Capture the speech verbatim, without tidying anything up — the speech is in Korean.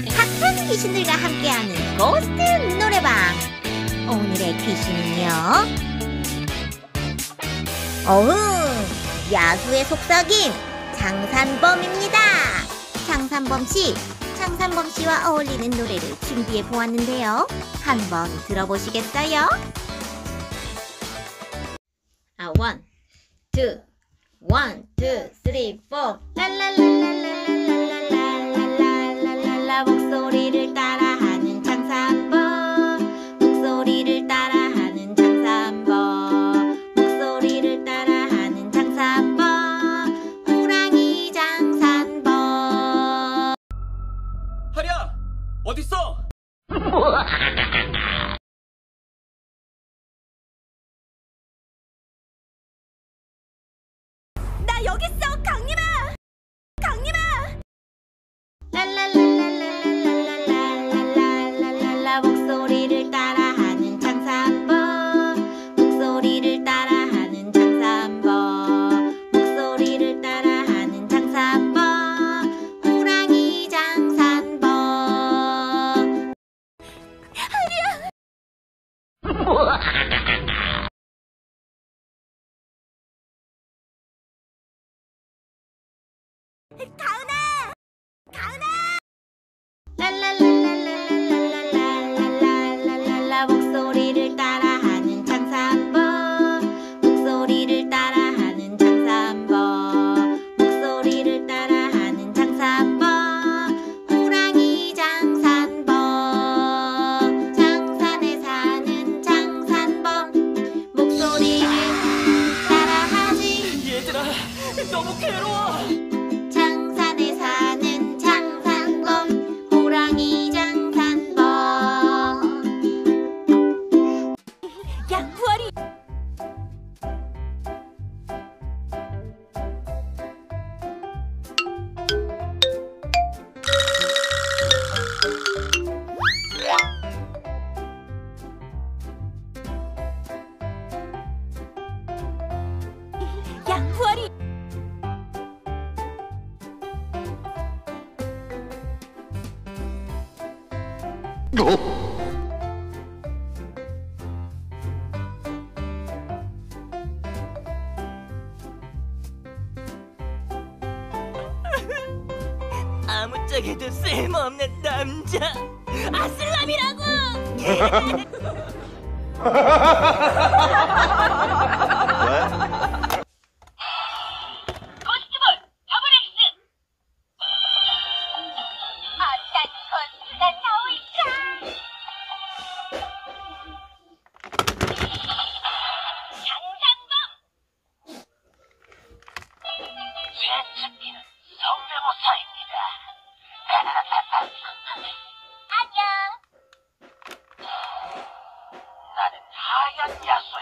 핫한 귀신들과 함께하는 고스트 노래방. 오늘의 귀신은요, 어흥, 야수의 속삭임 장산범입니다. 장산범씨, 장산범씨와 어울리는 노래를 준비해 보았는데요, 한번 들어보시겠어요? 아, 원, 투, 원, 투, 쓰리, 포. 랄랄랄랄랄랄랄랄랄랄랄랄라. 목소리를 따라하는 장산범, 목소리를 따라하는 장산범, 목소리를 따라하는 장산범, 호랑이 장산범. 하리야, 어딨어? 나 여기 있어, 강림아! 강림아! 랄랄랄랄랄랄랄랄랄랄랄라. 목소리를 따라하는 장산범, 목소리를 따라하는 장산범, 목소리를 따라하는 장산범, 호랑이 장산범. 하리야! 가은아! 가은아! 랄랄랄랄랄랄랄랄랄랄라. 목소리를 따라하는 장산범, 목소리를 따라하는 장산범, 목소리를 따라하는 장산범, 호랑이 장산범. 장산에 사는 장산범, 목소리를 따라하지. 얘들아, 너무 괴로워. 장산에 사는 장산범, 호랑이 장산범. 야, 부활이! 야, 부활이! 아무짝에도 쓸모없는 남자 아슬람이라고. 고스트볼 더블엑스. 어떤 고스트가 나올까? 장산범. 제 특기는 성대모사입니다. 안녕. 나는 하얀 야수야.